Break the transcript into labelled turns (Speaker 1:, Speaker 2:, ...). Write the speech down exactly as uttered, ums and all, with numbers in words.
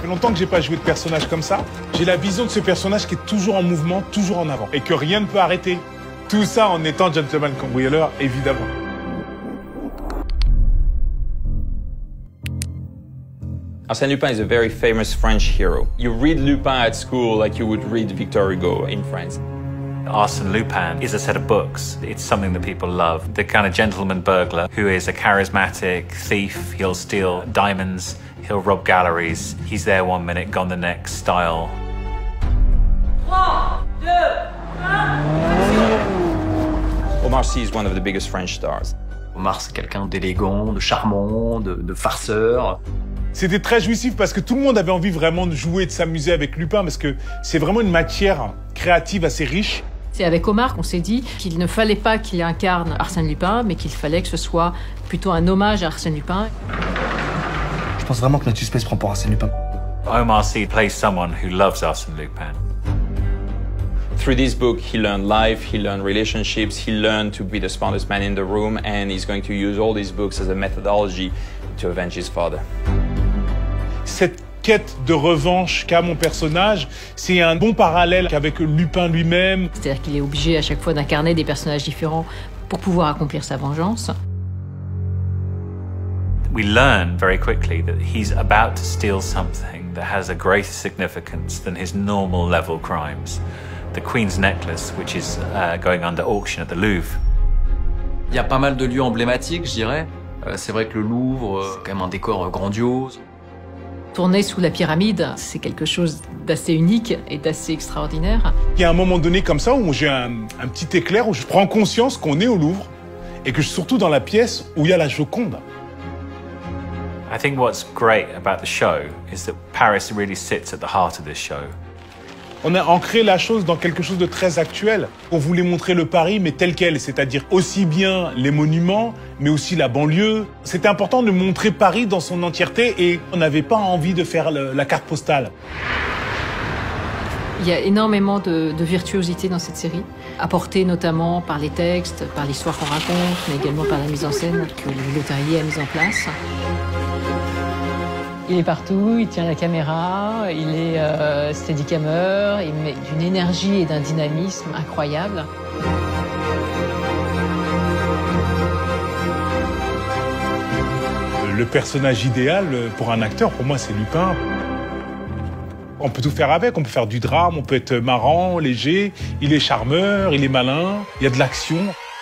Speaker 1: fait longtemps que j'ai pas joué de personnage comme ça. J'ai la vision de ce personnage qui est toujours en mouvement, toujours en avant. Et que rien ne peut arrêter. Tout ça en étant gentleman cambrioleur, évidemment.
Speaker 2: Arsène Lupin is a very famous French hero. You read Lupin at school like you would read Victor Hugo in France.
Speaker 3: Arsène Lupin is a set of books. It's something that people love. The kind of gentleman burglar who is a charismatic thief. He'll steal diamonds, he'll rob galleries. He's there one minute, gone the next style.
Speaker 2: three, two, one. Omar Sy is one of the biggest French stars.
Speaker 4: Omar, c'est quelqu'un d'élégant, de charmant, de, de farceur.
Speaker 1: C'était très jouissif parce que tout le monde avait envie vraiment de jouer, de s'amuser avec Lupin parce que c'est vraiment une matière créative assez riche.
Speaker 5: C'est avec Omar qu'on s'est dit qu'il ne fallait pas qu'il incarne Arsène Lupin, mais qu'il fallait que ce soit plutôt un hommage à Arsène Lupin.
Speaker 6: Je pense vraiment que notre suspect se prend pour Arsène Lupin.
Speaker 3: Omar Sy plays someone who loves Arsène Lupin.
Speaker 2: Through this book, he learned life, he learned relationships, he learned to be the smartest man in the room, and he's going to use all these books as a methodology to avenge his father.
Speaker 1: Cette quête de revanche qu'a mon personnage, c'est un bon parallèle qu'avec Lupin lui-même.
Speaker 5: C'est-à-dire qu'il est obligé à chaque fois d'incarner des personnages différents pour pouvoir accomplir sa vengeance.
Speaker 3: We learn very quickly that he's about to steal something that has a greater significance than his normal level crimes. The Queen's necklace, which is uh, going under auction at the Louvre.
Speaker 4: Il y a pas mal de lieux emblématiques, je dirais. Euh, c'est vrai que le Louvre, euh, c'est quand même un décor euh, grandiose.
Speaker 5: Tourner sous la pyramide, c'est quelque chose d'assez unique et d'assez extraordinaire.
Speaker 1: Il y a un moment donné comme ça où j'ai un, un petit éclair, où je prends conscience qu'on est au Louvre et que je suis surtout dans la pièce où il y a la Joconde.
Speaker 3: I think what's great about the show is that Paris really sits at the heart of this show.
Speaker 1: On a ancré la chose dans quelque chose de très actuel. On voulait montrer le Paris, mais tel quel, c'est-à-dire aussi bien les monuments, mais aussi la banlieue. C'était important de montrer Paris dans son entièreté et on n'avait pas envie de faire le, la carte postale.
Speaker 5: Il y a énormément de, de virtuosité dans cette série, apportée notamment par les textes, par l'histoire qu'on raconte, mais également par la mise en scène que le Leterrier a mise en place. Il est partout, il tient la caméra, il est euh, steadicammer, il met d'une énergie et d'un dynamisme incroyable.
Speaker 1: Le personnage idéal pour un acteur, pour moi, c'est Lupin. On peut tout faire avec, on peut faire du drame, on peut être marrant, léger, il est charmeur, il est malin, il y a de l'action.